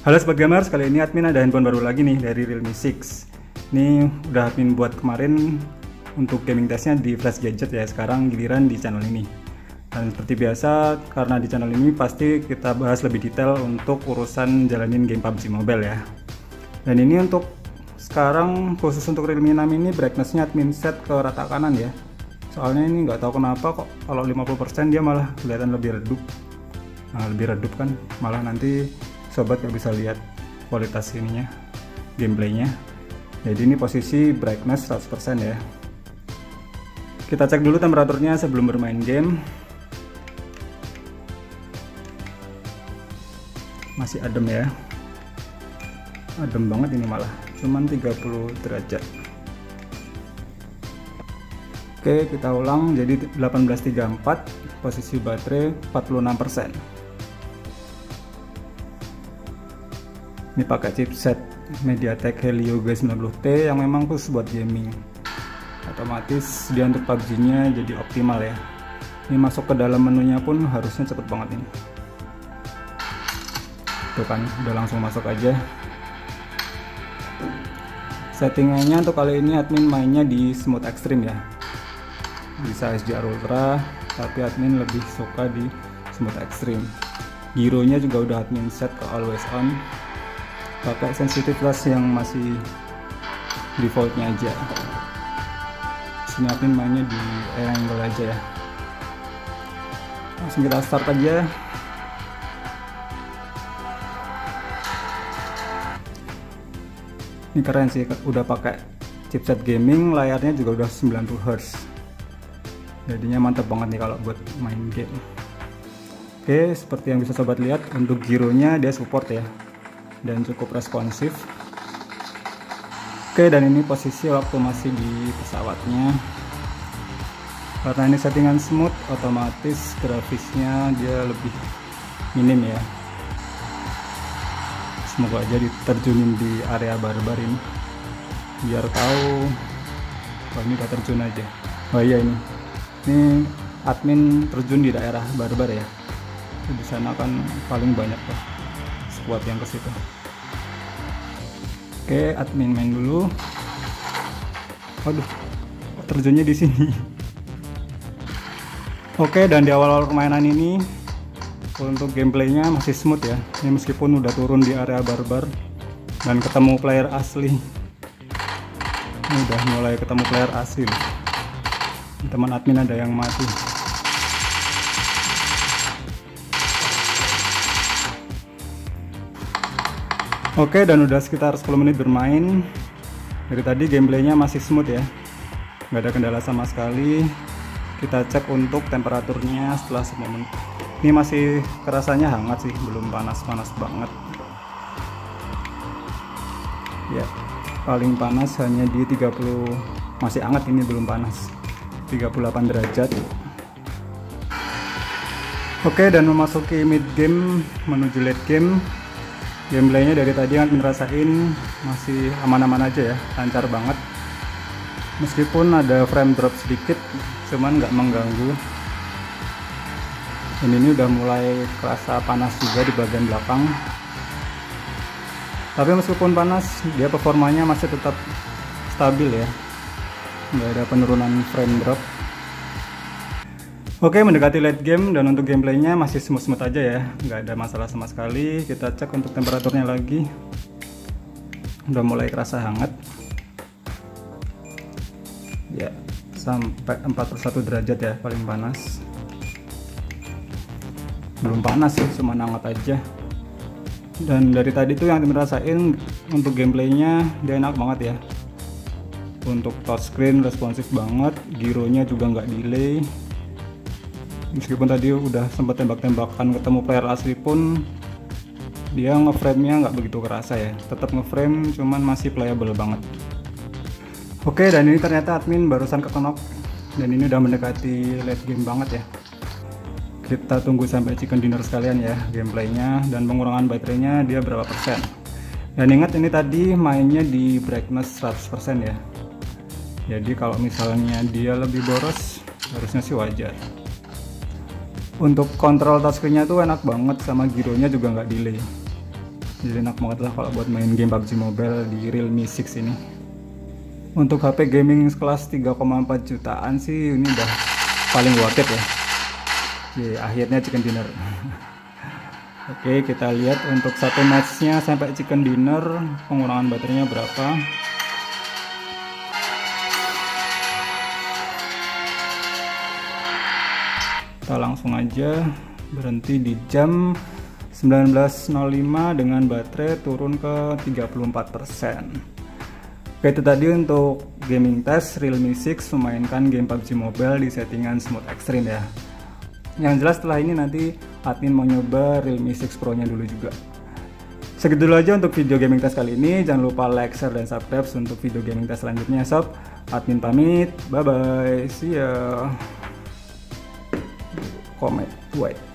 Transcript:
Halo Sobat Gamers, kali ini admin ada handphone baru lagi nih dari Realme 6. Ini udah admin buat kemarin untuk gaming testnya di Flash Gadget ya, sekarang giliran di channel ini. Dan seperti biasa, karena di channel ini pasti kita bahas lebih detail untuk urusan jalanin game PUBG Mobile ya. Dan ini untuk sekarang khusus untuk Realme 6 ini brightness-nya admin set ke rata kanan ya. Soalnya ini nggak tahu kenapa kok kalau 50% dia malah kelihatan lebih redup. Nah, lebih redup kan, malah nanti sobat gak bisa lihat kualitas ininya, gameplaynya. Jadi ini posisi brightness 100% ya. Kita cek dulu temperaturnya sebelum bermain game. Masih adem ya, adem banget ini, malah cuman 30 derajat. Oke, kita ulang, jadi 18.34, posisi baterai 46%. Ini pakai chipset MediaTek Helio G90T yang memang khusus buat gaming. Otomatis dia untuk PUBG nya jadi optimal ya. Ini masuk ke dalam menunya pun harusnya cepet banget ini. Tuh kan, udah langsung masuk aja. Settingannya untuk kali ini admin mainnya di smooth extreme ya. Bisa HDR Ultra, tapi admin lebih suka di smooth extreme. Gyronya juga udah admin set ke always on. Pakai sensitivitas yang masih defaultnya aja. Sini admin mainnya di angle aja ya. Langsung kita start aja. Ini keren sih, udah pakai chipset gaming, layarnya juga udah 90 Hz. Jadinya mantap banget nih kalau buat main game. Oke, seperti yang bisa sobat lihat, untuk gyronya dia support ya, dan cukup responsif. Oke, dan ini posisi waktu masih di pesawatnya. Karena ini settingan smooth, otomatis grafisnya dia lebih minim ya. Semoga aja diterjunin di area barbar ini, biar tahu. Oh, ini udah terjun aja. Oh iya, ini admin terjun di daerah barbar ya. Di sana kan paling banyak tuh squad yang ke situ. Oke, admin main dulu. Waduh, terjunnya di sini. Oke, dan di awal-awal permainan ini untuk gameplaynya masih smooth ya. Ini meskipun udah turun di area barbar dan ketemu player asli. Ini udah mulai ketemu player asli. Teman admin ada yang mati. Oke, dan udah sekitar 10 menit bermain. Dari tadi gameplaynya masih smooth ya, nggak ada kendala sama sekali. Kita cek untuk temperaturnya setelah 10 menit. Ini masih kerasanya hangat sih, belum panas-panas banget ya. Paling panas hanya di 30, masih hangat, ini belum panas, 38 derajat. Oke, dan memasuki mid game menuju late game. Gameplaynya dari tadi yang ngerasain masih aman-aman aja ya, lancar banget. Meskipun ada frame drop sedikit, cuman nggak mengganggu. Dan ini udah mulai kerasa panas juga di bagian belakang. Tapi meskipun panas, dia performanya masih tetap stabil ya, nggak ada penurunan frame drop. Oke, mendekati late game dan untuk gameplaynya masih smooth-smooth aja ya, nggak ada masalah sama sekali. Kita cek untuk temperaturnya lagi, udah mulai kerasa hangat ya, sampai 41 derajat ya paling panas. Belum panas sih, cuma hangat aja. Dan dari tadi tuh yang dirasain untuk gameplaynya dia enak banget ya. Untuk touchscreen responsif banget, gyronya juga nggak delay. Meskipun tadi udah sempat tembak-tembakan ketemu player asli pun, dia ngeframe-nya nggak begitu kerasa ya. Tetap ngeframe, cuman masih playable banget. Oke, dan ini ternyata admin barusan kekenok, dan ini udah mendekati late game banget ya. Kita tunggu sampai chicken dinner sekalian ya gameplaynya, dan pengurangan baterainya dia berapa persen. Dan ingat, ini tadi mainnya di brightness 100% ya. Jadi kalau misalnya dia lebih boros, harusnya sih wajar. Untuk kontrol touchscreen-nya tuh enak banget, sama gyronya juga nggak delay. Jadi enak banget lah kalau buat main game PUBG Mobile di Realme 6 ini. Untuk HP gaming kelas 3,4 jutaan sih ini udah paling worth it ya. Oke, akhirnya chicken dinner. Oke, kita lihat untuk satu matchnya sampai chicken dinner pengurangan baterainya berapa. Kita langsung aja berhenti di jam 19.05 dengan baterai turun ke 34%. Oke, itu tadi untuk gaming test Realme 6 memainkan game PUBG Mobile di settingan smooth extreme ya. Yang jelas setelah ini nanti admin mau nyoba Realme 6 Pro nya dulu juga. Segitu dulu aja untuk video gaming test kali ini. Jangan lupa like, share, dan subscribe untuk video gaming test selanjutnya sob. Admin pamit, bye bye, see ya. Comment white.